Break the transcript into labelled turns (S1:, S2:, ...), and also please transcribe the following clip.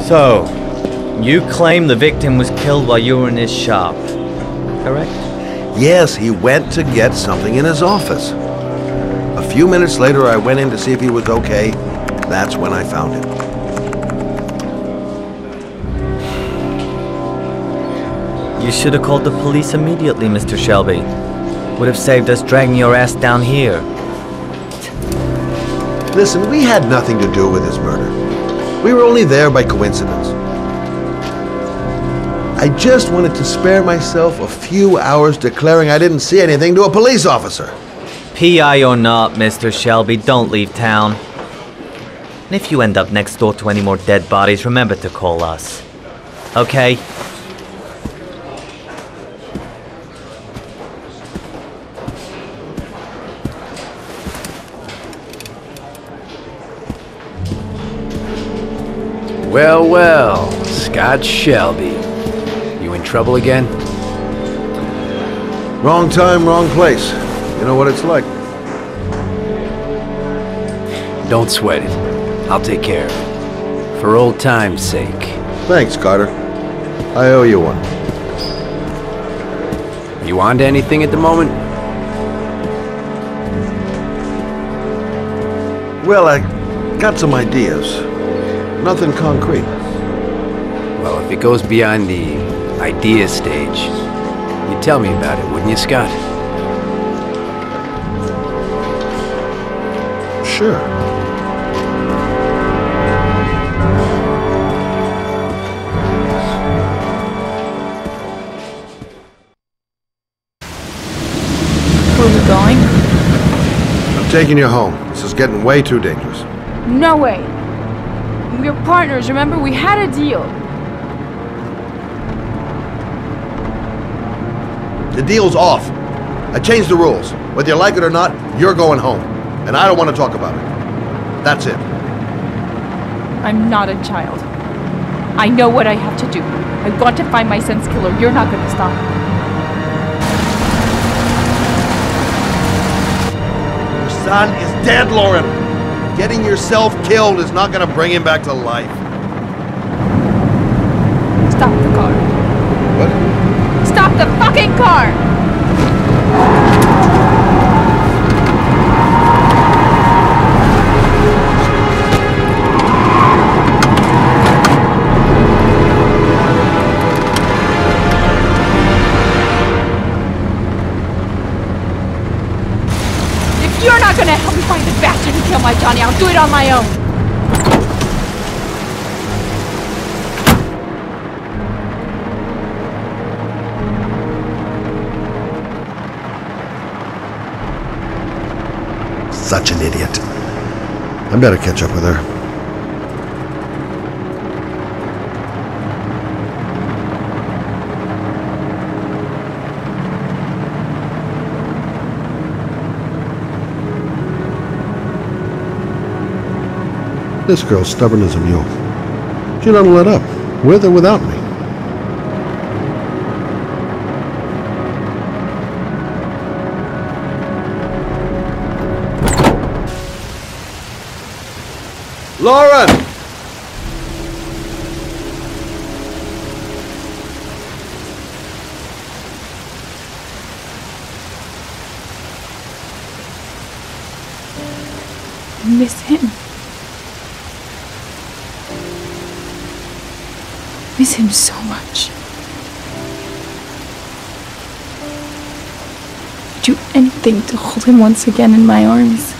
S1: So, you claim the victim was killed while you were in his shop, correct?
S2: Yes, he went to get something in his office. A few minutes later, I went in to see if he was okay. That's when I found him.
S1: You should have called the police immediately, Mr. Shelby. Would have saved us dragging your ass down here.
S2: Listen, we had nothing to do with his murder. We were only there by coincidence. I just wanted to spare myself a few hours declaring I didn't see anything to a police officer.
S1: PI or not, Mr. Shelby, don't leave town. And if you end up next door to any more dead bodies, remember to call us. Okay?
S3: Well, well, Scott Shelby. You in trouble again?
S2: Wrong time, wrong place. You know what it's like.
S3: Don't sweat it. I'll take care of it. For old time's sake.
S2: Thanks, Carter. I owe you one.
S3: You on to anything at the moment?
S2: Well, I got some ideas. Nothing concrete.
S3: Well, if it goes beyond the idea stage, you'd tell me about it, wouldn't you, Scott?
S2: Sure.
S4: Where are we going?
S2: I'm taking you home. This is getting way too dangerous.
S4: No way. We're partners, remember? We had a deal.
S2: The deal's off. I changed the rules. Whether you like it or not, you're going home. And I don't want to talk about it. That's it.
S4: I'm not a child. I know what I have to do. I want to find my son's killer. You're not going to stop me.
S2: Your son is dead, Lauren. Getting yourself killed is not going to bring him back to life.
S4: Stop the car.
S2: What?
S4: Stop the fucking car! If you're not gonna help me find the bastard who killed my Johnny, I'll do it on my own.
S2: Such an idiot. I better catch up with her. This girl's stubborn as a mule. She don't let up, with or without me. Lauren!
S4: I miss him. Miss him so much. I'd do anything to hold him once again in my arms.